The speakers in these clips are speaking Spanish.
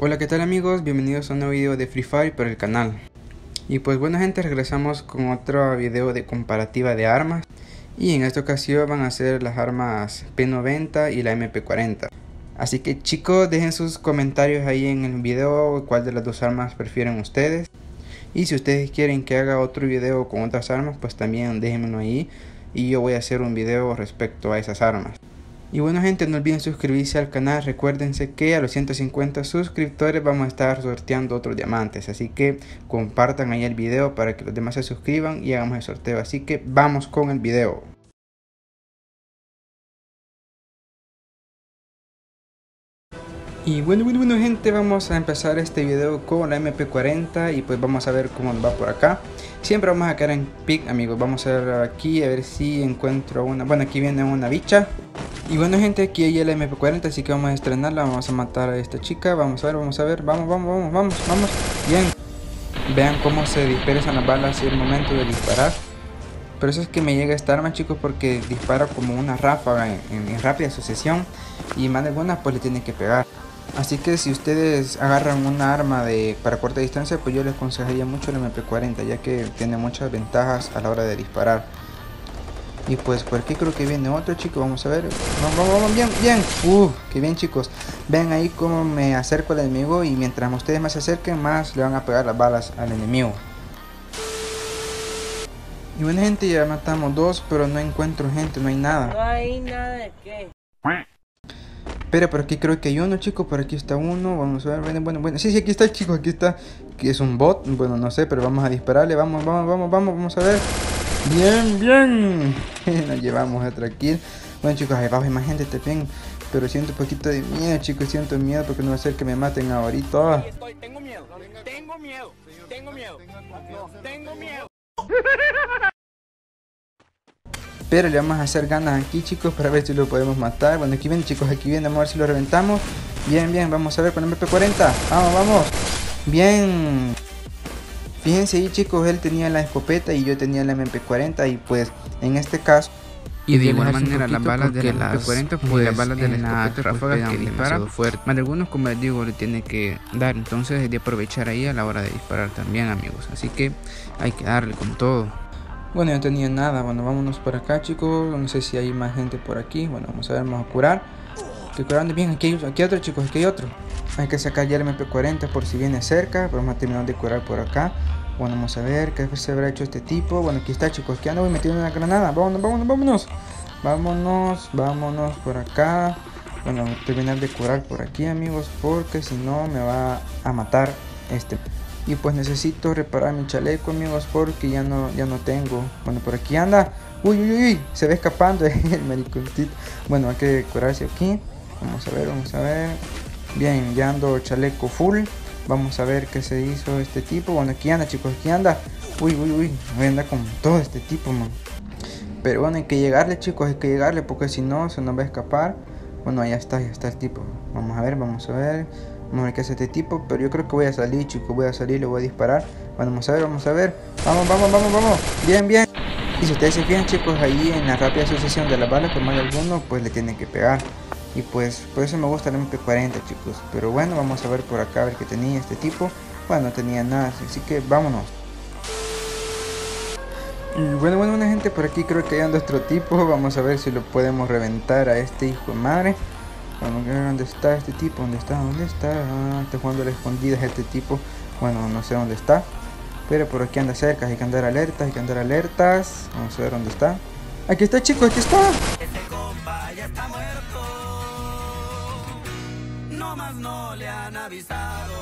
Hola, ¿qué tal amigos? Bienvenidos a un nuevo video de Free Fire por el canal. Y pues bueno gente, regresamos con otro video de comparativa de armas. Y en esta ocasión van a ser las armas P90 y la MP40. Así que chicos, dejen sus comentarios ahí en el video cuál de las dos armas prefieren ustedes. Y si ustedes quieren que haga otro video con otras armas, pues también déjenmelo ahí. Y yo voy a hacer un video respecto a esas armas. Y bueno gente, no olviden suscribirse al canal. Recuérdense que a los 150 suscriptores vamos a estar sorteando otros diamantes. Así que compartan ahí el video para que los demás se suscriban y hagamos el sorteo. Así que vamos con el video. Y bueno gente, vamos a empezar este video con la MP40 y pues vamos a ver cómo nos va por acá. Siempre vamos a quedar en pick amigos, vamos a ver aquí a ver si encuentro una. Bueno, aquí viene una bicha. Y bueno gente, aquí hay la MP40, así que vamos a estrenarla, vamos a matar a esta chica. Vamos a ver, vamos. Bien, vean cómo se dispersan las balas y el momento de disparar. Por eso es que me llega esta arma chicos, porque dispara como una ráfaga en rápida sucesión. Y más de alguna pues le tiene que pegar. Así que si ustedes agarran una arma para corta distancia, pues yo les aconsejaría mucho la MP40, ya que tiene muchas ventajas a la hora de disparar. Y pues por aquí creo que viene otro chico, vamos a ver. Vamos, bien. Que bien chicos. Ven ahí cómo me acerco al enemigo y mientras ustedes más se acerquen, más le van a pegar las balas al enemigo. Y bueno gente, ya matamos dos, pero no encuentro gente, no hay nada. No hay nada de qué. Pero por aquí creo que hay uno chicos, por aquí está uno, vamos a ver, bueno. Sí, aquí está chicos, aquí está, que es un bot, bueno no sé, pero vamos a dispararle, vamos a ver. Bien, nos llevamos otro kill. Bueno chicos, ahí abajo hay más gente también, pero siento un poquito de miedo chicos, siento miedo porque no va a ser que me maten ahorita. Tengo miedo. Pero le vamos a hacer ganas aquí chicos para ver si lo podemos matar. Bueno, aquí viene chicos, vamos a ver si lo reventamos. Bien, vamos a ver con el MP40. Vamos. Bien. Fíjense ahí chicos, él tenía la escopeta y yo tenía la MP40 y pues en este caso. Y de igual manera las balas de la MP40 pues las balas de la escopeta ráfaga que dispara fuerte. Más de algunos, como les digo, le tiene que dar, entonces es de aprovechar ahí a la hora de disparar también amigos. Así que hay que darle con todo. Bueno, yo no tenía nada, bueno, vámonos por acá chicos, no sé si hay más gente por aquí, bueno, vamos a ver, vamos a curar. Estoy curando bien, aquí hay otro chicos, aquí hay otro. Hay que sacar ya el MP40 por si viene cerca, pero vamos a terminar de curar por acá. Bueno, vamos a ver qué se habrá hecho este tipo. Bueno, aquí está chicos, que ando metiendo una granada, vámonos por acá. Bueno, voy a terminar de curar por aquí amigos, porque si no me va a matar este. Y pues necesito reparar mi chaleco amigos, porque ya no tengo. Bueno, por aquí anda. Uy, se ve escapando el mariconcito. Bueno, hay que curarse aquí. Vamos a ver. Bien, ya ando chaleco full. Vamos a ver qué se hizo este tipo. Bueno, aquí anda chicos, aquí anda. Uy, voy a andar con todo este tipo, man. Pero bueno, hay que llegarle chicos, porque si no se nos va a escapar. Bueno, ya está el tipo. Vamos a ver. Vamos a ver qué hace este tipo, pero yo creo que voy a salir chicos, le voy a disparar. Bueno, vamos a ver. Vamos. Bien. Y si ustedes se fijan chicos, ahí en la rápida sucesión de las balas, por más de alguno, pues le tienen que pegar. Y pues por eso me gusta el MP40 chicos. Pero bueno, vamos a ver por acá, a ver qué tenía este tipo. Bueno, no tenía nada, así que vámonos. Y bueno gente, por aquí creo que hay otro tipo. Vamos a ver si lo podemos reventar a este hijo de madre. Vamos a ver dónde está este tipo, dónde está, está jugando a la escondida este tipo. Bueno, no sé dónde está, pero por aquí anda cerca, hay que andar alertas, vamos a ver dónde está. Aquí está chicos, aquí está. Ese compa ya está muerto. No más no le han avisado.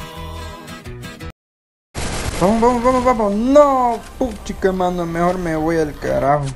Vamos, no, puchica mano, mejor me voy al carajo.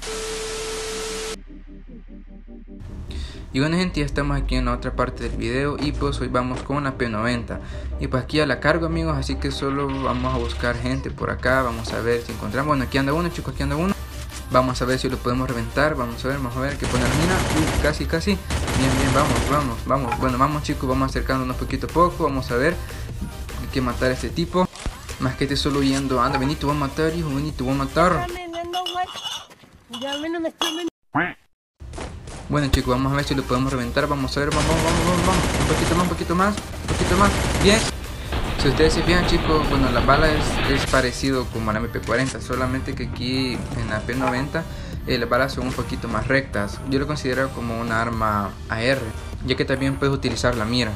Y bueno gente, ya estamos aquí en la otra parte del video y pues hoy vamos con la P90. Y pues aquí ya la cargo amigos, así que solo vamos a buscar gente por acá. Vamos a ver si encontramos. Bueno, aquí anda uno chicos, Vamos a ver si lo podemos reventar, vamos a ver qué pone la mina. Uy, casi. Bien, vamos. Bueno, vamos chicos, vamos acercándonos poquito a poco. Vamos a ver, hay que matar a este tipo. Más que esté solo yendo, anda, Benito, voy a matar, hijo, Benito, voy a matar. Ya menos me estoy. Bueno chicos, vamos a ver si lo podemos reventar. Vamos a ver, vamos. Un poquito más. poquito más. Bien. Si ustedes se fijan, chicos, bueno, la bala es parecido como a la MP40, solamente que aquí en la P90 las balas son un poquito más rectas. Yo lo considero como una arma AR, ya que también puedes utilizar la mira.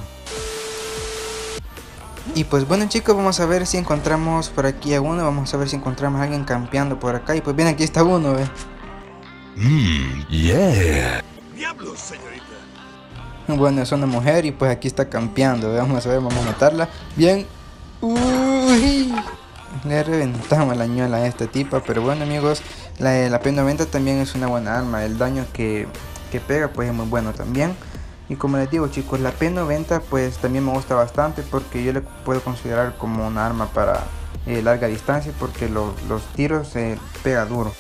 Y pues bueno, chicos, vamos a ver si encontramos por aquí a uno. Vamos a ver si encontramos a alguien campeando por acá. Y pues bien, aquí está uno, Yeah. Diablos, señorita. Bueno, es una mujer y pues aquí está campeando. Vamos a ver, vamos a matarla. Bien. Uy, le reventamos la ñola a esta tipa. Pero bueno, amigos, la P90 también es una buena arma. El daño que pega pues es muy bueno también. Y como les digo, chicos, la P90 pues también me gusta bastante, porque yo le puedo considerar como una arma para larga distancia, porque los tiros pega duro.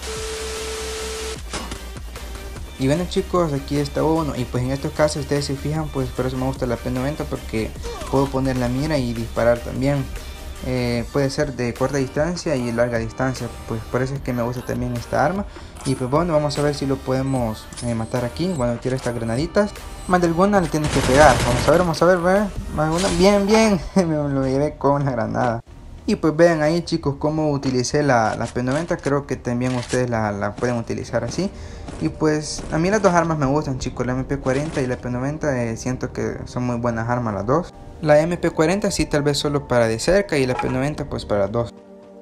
Y bueno, chicos, aquí está uno. Y pues en estos casos, ustedes se fijan, pues por eso me gusta la P90, porque puedo poner la mira y disparar también. Puede ser de corta distancia y larga distancia, pues por eso es que me gusta también esta arma. Y pues bueno, vamos a ver si lo podemos matar aquí. Bueno, quiero estas granaditas. Más de alguna le tiene que pegar. Vamos a ver, más una. Bien, bien. Me lo llevé con la granada. Y pues vean ahí, chicos, cómo utilicé la P90. Creo que también ustedes la pueden utilizar así. Y pues a mí las dos armas me gustan, chicos. La MP40 y la P90 siento que son muy buenas armas las dos. La MP40 sí, tal vez solo para de cerca, y la P90 pues para dos.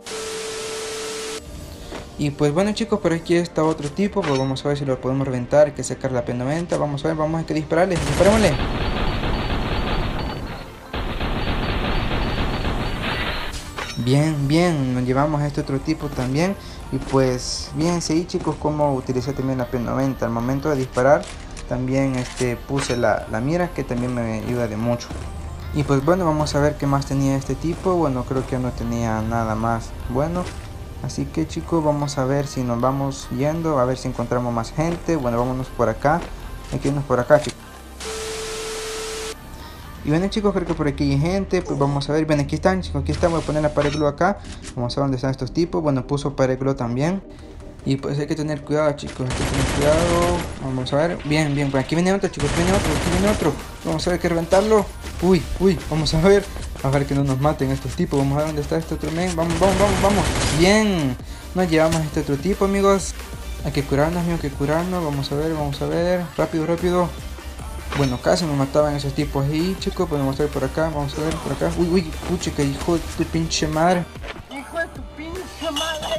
Y pues bueno, chicos, por aquí está otro tipo. Pues vamos a ver si lo podemos reventar. Hay que sacar la P90. Vamos a ver, vamos a que dispararle. Disparémosle. Bien, bien, nos llevamos a este otro tipo también. Y pues bien, sí, chicos, como utilicé también la P90 al momento de disparar. También puse la mira, que también me ayuda de mucho. Y pues bueno, vamos a ver qué más tenía este tipo. Bueno, creo que no tenía nada más bueno. Así que, chicos, vamos a ver si nos vamos yendo, a ver si encontramos más gente. Bueno, vámonos por acá. Hay que irnos por acá, chicos. Y bueno, chicos, creo que por aquí hay gente. Pues vamos a ver. Ven, aquí están, chicos, aquí están. Voy a poner la pared glue acá. Vamos a ver dónde están estos tipos. Bueno, puso pared glue también. Y pues hay que tener cuidado, chicos, hay que tener cuidado. Vamos a ver, bien, bien, pues aquí viene otro, chicos, aquí viene otro. Vamos a ver, hay que reventarlo. Uy, vamos a ver que no nos maten estos tipos. Vamos a ver dónde está este otro men. Vamos. Bien, nos llevamos a este otro tipo, amigos. Hay que curarnos, amigos, hay que curarnos. Vamos a ver, rápido. Bueno, casi nos mataban esos tipos ahí, chicos. Podemos ver por acá, vamos a ver por acá. Uy, pucha, que hijo de tu pinche madre. Hijo de tu pinche madre.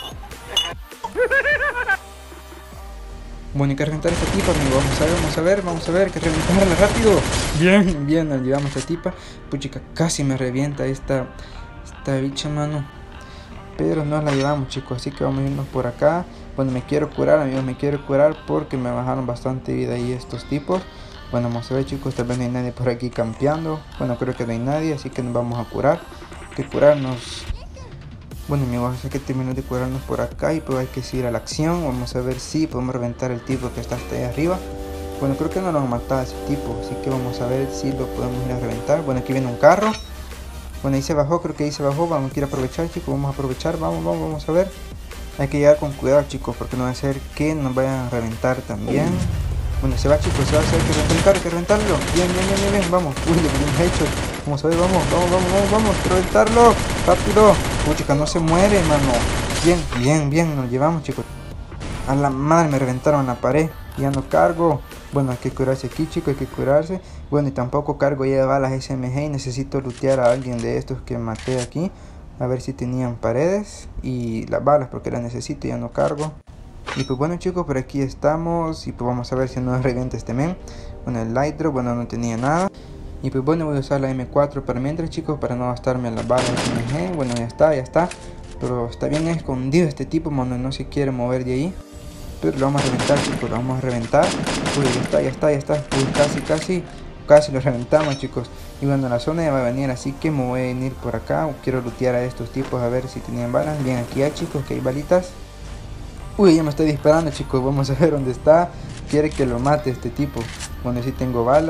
Bueno, hay que reventar a esta tipa, amigo. Vamos a ver, que reventarla rápido. Bien, nos llevamos a esta tipa. Puchica, casi me revienta esta bicha, mano. Pero no la llevamos, chicos, así que vamos a irnos por acá. Bueno, me quiero curar, amigos, porque me bajaron bastante vida ahí estos tipos. Bueno, vamos a ver, chicos, tal vez no hay nadie por aquí campeando. Bueno, creo que no hay nadie, así que nos vamos a curar. Hay que curarnos. Bueno, amigos, hay que terminar de curarnos por acá y pues hay que seguir a la acción. Vamos a ver si podemos reventar el tipo que está hasta ahí arriba. Bueno, creo que no lo han matado a ese tipo, así que vamos a ver si lo podemos ir a reventar. Bueno, aquí viene un carro. Bueno, ahí se bajó, creo que ahí se bajó. Vamos a ir a aprovechar, chicos, vamos a aprovechar. Vamos a ver. Hay que llegar con cuidado, chicos, porque no va a ser que nos vayan a reventar también. Bueno, se va, chicos, se va a hacer que reventarlo. Bien, vamos. Uy, le ponemos hecho. Vamos a ver, vamos, reventarlo. Rápido. Uy, chica, no se muere, mano. Bien, nos llevamos, chicos. A la madre, me reventaron la pared. Ya no cargo. Bueno, hay que curarse aquí, chicos, hay que curarse. Bueno, y tampoco cargo ya de balas SMG y necesito lootear a alguien de estos que maté aquí. A ver si tenían paredes y las balas, porque las necesito, ya no cargo. Y pues bueno, chicos, por aquí estamos. Y pues vamos a ver si no revienta este men. Bueno, el light drop, bueno, no tenía nada. Y pues bueno, voy a usar la M4 para mientras, chicos, para no gastarme las balas SMG. Bueno, ya está. Pero está bien escondido este tipo, mano, no se quiere mover de ahí. Pero lo vamos a reventar, chicos, lo vamos a reventar. Uy, ya está. Uy, casi lo reventamos, chicos. Y bueno, la zona ya va a venir, así que me voy a venir por acá. Quiero lootear a estos tipos a ver si tenían balas. Bien, aquí hay, chicos, que hay balitas. Uy, ya me estoy disparando, chicos, vamos a ver dónde está. Quiere que lo mate este tipo. Bueno, sí tengo balas.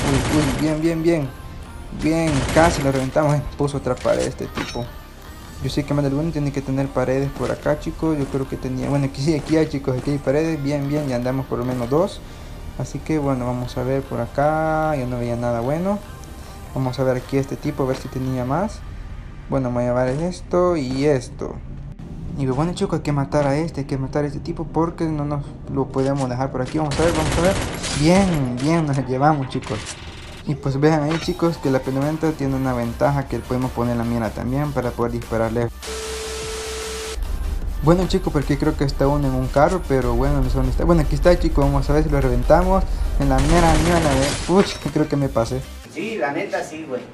Uy, bien, casi lo reventamos. Puso otra pared este tipo. Yo sé que más de alguno tiene que tener paredes por acá, chicos. Yo creo que tenía, bueno, aquí hay, chicos, aquí hay paredes. Bien, ya andamos por lo menos dos. Así que bueno, vamos a ver por acá. Yo no veía nada bueno. Vamos a ver aquí este tipo, a ver si tenía más. Bueno, voy a llevar esto y esto. Y bueno chicos, hay que matar a este, hay que matar a este tipo porque no nos lo podemos dejar por aquí. Vamos a ver, vamos a ver. Bien, bien, nos lo llevamos chicos. Y pues vean ahí chicos que la P90 tiene una ventaja que podemos poner la mira también para poder dispararle. Bueno chicos, porque creo que está uno en un carro, pero bueno, no sé dónde está. Bueno, aquí está chicos, vamos a ver si lo reventamos. En la mera ñona de... Uy, creo que me pasé. Sí, la neta sí, güey.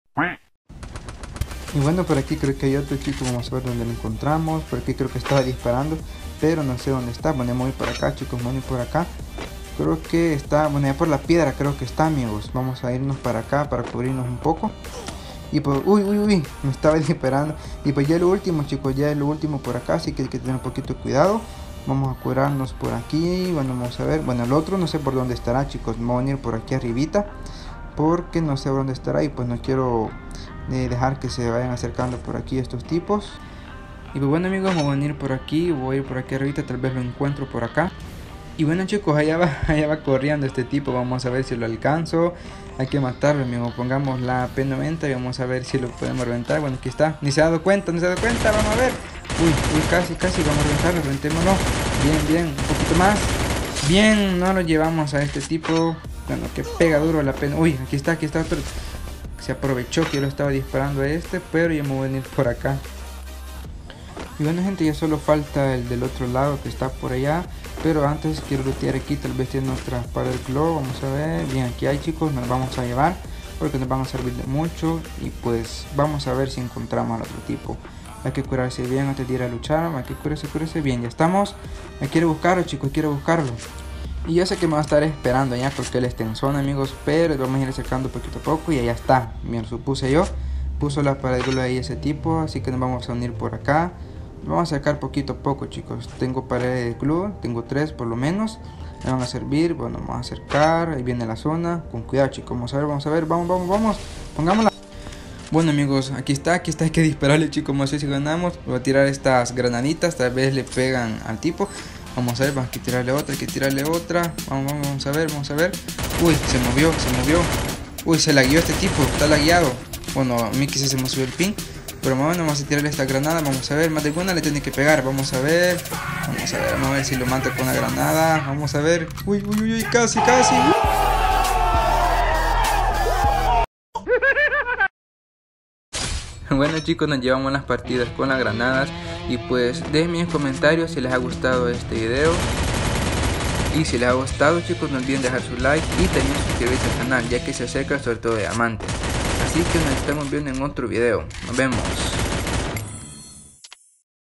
Y bueno, por aquí creo que hay otro chico, vamos a ver dónde lo encontramos. Por aquí creo que estaba disparando, pero no sé dónde está. Bueno, voy por acá chicos, voy por acá. Creo que está, bueno, ya por la piedra creo que está amigos. Vamos a irnos para acá para cubrirnos un poco. Y pues, uy, me estaba disparando. Y pues ya lo último chicos, ya es lo último por acá, así que hay que tener un poquito de cuidado. Vamos a curarnos por aquí, bueno, vamos a ver. Bueno, el otro no sé por dónde estará chicos, me voy a venir por aquí arribita. Porque no sé por dónde estará y pues no quiero dejar que se vayan acercando por aquí estos tipos. Y pues bueno amigos, me voy a venir por aquí, voy a ir por aquí arribita, tal vez lo encuentro por acá. Y bueno chicos, allá va corriendo este tipo, vamos a ver si lo alcanzo. Hay que matarlo amigos, pongamos la P90 y vamos a ver si lo podemos reventar. Bueno, aquí está, ni se ha dado cuenta, vamos a ver. Uy, casi, vamos a reventarlo, reventémoslo. Bien, un poquito más. Bien, no lo llevamos a este tipo. Bueno, que pega duro la pena. Uy, aquí está, pero se aprovechó que yo lo estaba disparando a este, pero yo me voy a venir por acá. Y bueno gente, ya solo falta el del otro lado que está por allá. Pero antes quiero lootear aquí, tal vez tiene nuestra espada del globo, vamos a ver. Bien, aquí hay chicos, nos vamos a llevar porque nos van a servir de mucho. Y pues vamos a ver si encontramos al otro tipo. Hay que curarse bien antes de ir a luchar, hay que curarse bien, ya estamos. Me quiero buscarlo chicos, quiero buscarlo. Y yo sé que me va a estar esperando ya porque él está en zona amigos, pero vamos a ir acercando poquito a poco y allá está. Bien, supuse yo, puso la pared de ahí ese tipo, así que nos vamos a unir por acá. Vamos a acercar poquito a poco chicos. Tengo paredes de club, tengo 3 por lo menos. Me van a servir, bueno, vamos a acercar, ahí viene la zona. Con cuidado chicos, vamos a ver, vamos, pongámosla. Bueno amigos, aquí está, hay que dispararle chicos, no sé si ganamos. Voy a tirar estas granaditas, tal vez le pegan al tipo. Vamos a ver, hay que tirarle otra, vamos a ver. Uy, se movió. Uy, se lagueó este tipo, está lagueado. Bueno, a mí quizás se me subió el ping. Pero bueno, vamos a tirarle esta granada, vamos a ver, más de una le tiene que pegar, vamos a ver si lo mata con la granada, vamos a ver. Uy, casi. Bueno chicos, nos llevamos las partidas con las granadas. Y pues déjenme en los comentarios si les ha gustado este video. Y si les ha gustado chicos, no olviden dejar su like y también suscribirse al canal, ya que se acerca el sorteo de diamantes. Así que nos estamos viendo en otro video. Nos vemos.